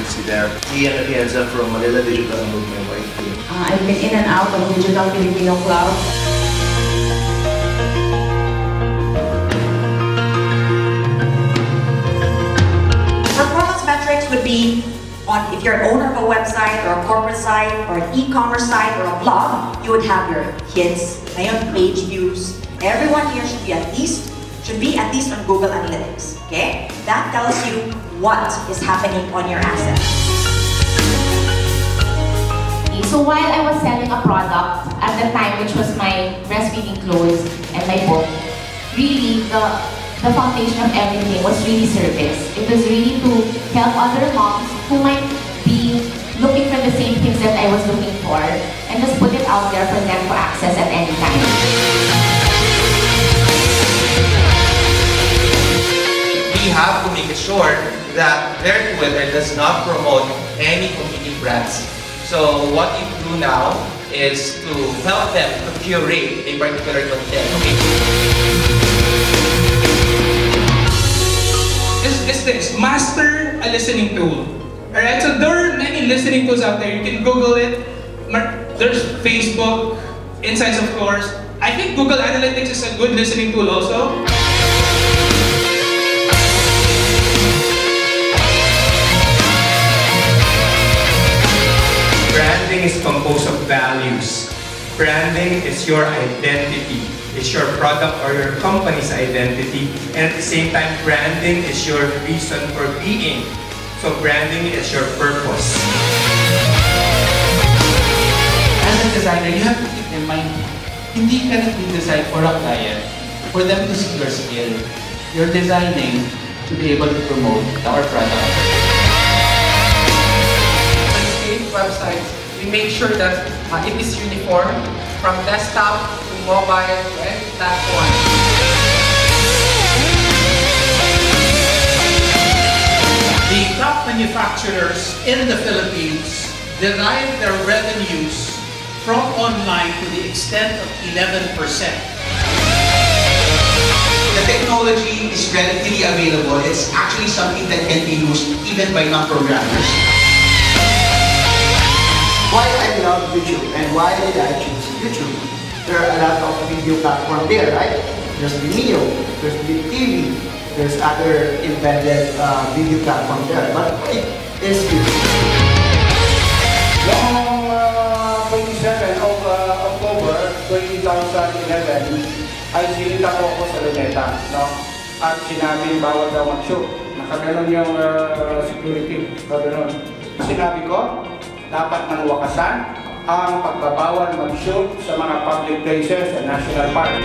agency there. Ian Atienza from Manila Digital with my wife here. I've been in and out of Digital Filipino Club. Performance metrics would be on if you're an owner of a website or a corporate site or an e-commerce site or a blog, you would have your hits, page views. Everyone here should be at least on Google Analytics. Okay? That tells you what is happening on your assets. So while I was selling a product at the time, which was my breastfeeding clothes and my book, really the foundation of everything was really service. It was really to help other moms who might be looking for the same things that I was looking for and just put it out there for them to access at any time. We have to make sure that their Twitter does not promote any competing brands. So what you do now is to help them to curate a particular content. Okay? Is this master a listening tool? Alright, so there are many listening tools out there. You can Google it. There's Facebook, Insights of course. I think Google Analytics is a good listening tool also. Branding is composed of values. Branding is your identity. It's your product or your company's identity. And at the same time, branding is your reason for being. So branding is your purpose. As a designer, you have to keep in mind, hindi ka nag-design for a client, for them to see your skill. You're designing to be able to promote our product. Websites, we make sure that it is uniform from desktop to mobile to any platform. The top manufacturers in the Philippines derive their revenues from online to the extent of 11%. The technology is relatively available. It's actually something that can be used even by non-programmers. Why I love YouTube and why did I choose YouTube? There are a lot of video platforms there, right? There's Vimeo, there's TV, there's other embedded video platform there. But it is YouTube. Noong 27 of October 2011, ay sinita ko sa Luneta, no? At sinabi bawal daw mag-shoot. Nakaganon yung security, kaganon. Sinabi ko, dapat nang wakasan ang pagbabawal mag-shoot sa mga public places sa national park.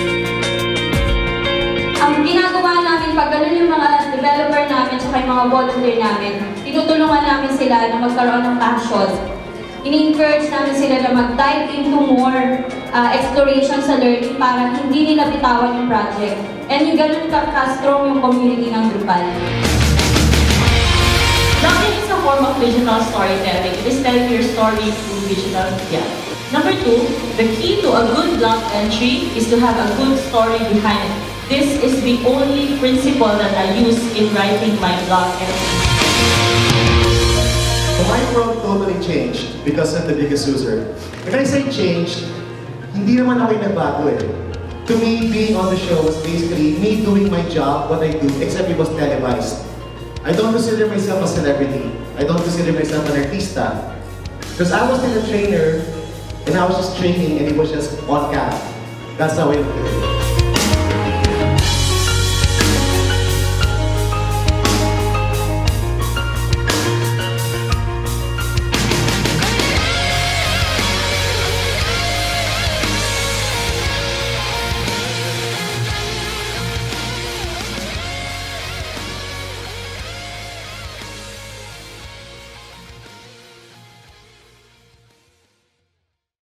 Ang ginagawa namin pag ganun yung mga developer namin at yung mga volunteer namin, tinutulungan namin sila na magkaroon ng passion. In-encourage namin sila na mag-dive into more exploration sa learning para hindi nila bitawan yung project. And yung ganun ka-strong yung community ng Drupal. Blogging is a form of digital storytelling. It is telling your story through digital media. Number 2, the key to a good blog entry is to have a good story behind it. This is the only principle that I use in writing my blog entry. My world totally changed because of the Biggest Loser. When I say changed, hindi naman ako yung nagbago eh. To me, being on the show was basically me doing my job, what I do, except it was televised. I don't consider myself a celebrity. I don't consider myself an artista. Because I was still a trainer, and I was just training, and it was just on cam. That's how I do it.